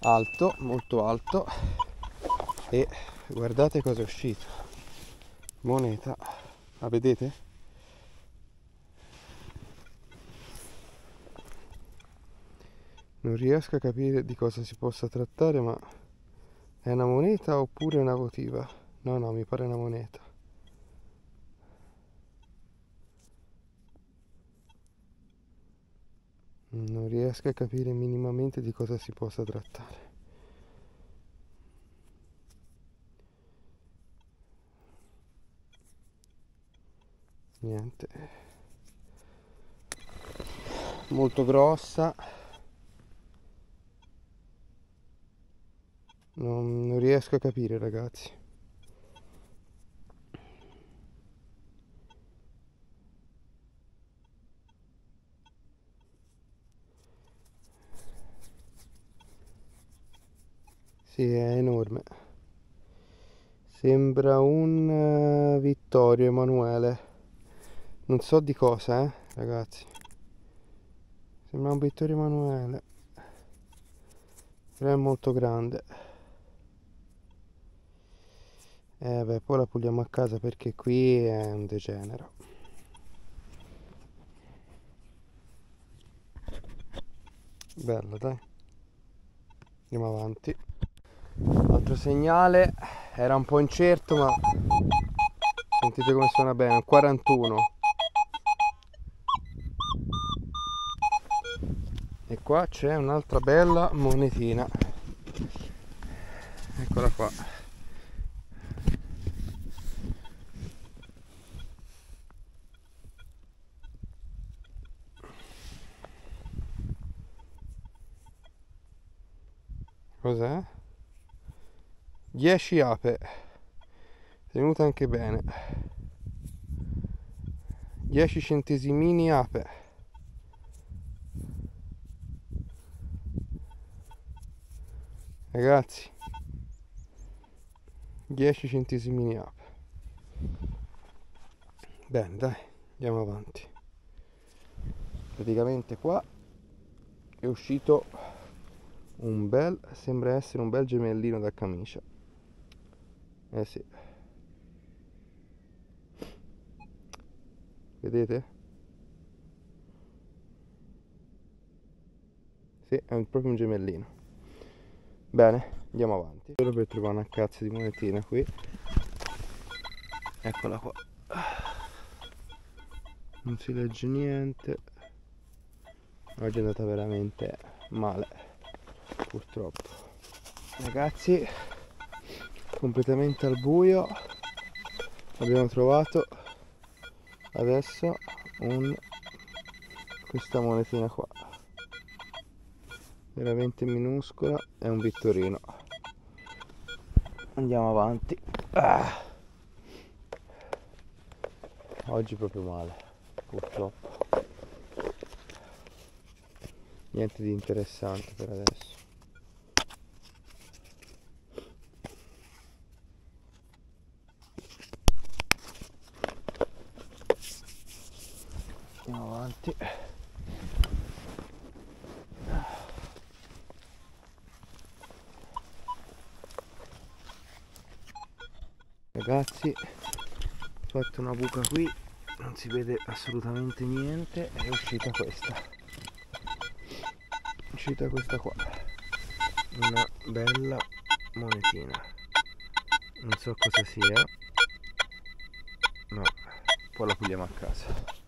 alto, molto alto, e guardate cosa è uscito. Moneta, la vedete? Non riesco a capire di cosa si possa trattare, ma è una moneta oppure una votiva? No, no, mi pare una moneta. Non riesco a capire minimamente di cosa si possa trattare. Niente. Molto grossa. Non riesco a capire, ragazzi. Sì, è enorme. Sembra un Vittorio Emanuele. Non so di cosa, ragazzi. Sembra un Vittorio Emanuele. Però è molto grande. Beh, poi la puliamo a casa perché qui è un degenero. Bella, dai. Andiamo avanti. Altro segnale. Era un po' incerto, ma sentite come suona bene. Un 41. E qua c'è un'altra bella monetina. Eccola qua. Cos'è? 10 ape. Tenuta anche bene. 10 centesimini ape. Ragazzi, 10 centesimini ape. Bene, dai, andiamo avanti. Praticamente qua è uscito un bel, sembra essere un bel gemellino da camicia. Eh sì. Vedete? Sì, è proprio un gemellino. Bene, andiamo avanti. Solo per trovare una cazzo di monetina qui. Eccola qua. Non si legge niente. Oggi è andata veramente male, purtroppo. Ragazzi, completamente al buio. Abbiamo trovato adesso questa monetina qua. Veramente minuscola, è un Vittorino. Andiamo avanti. Oggi proprio male, purtroppo. Niente di interessante per adesso. Andiamo avanti. Ragazzi, ho fatto una buca qui, non si vede assolutamente niente, è uscita questa. È uscita questa qua. Una bella monetina. Non so cosa sia, ma poi la puliamo a casa.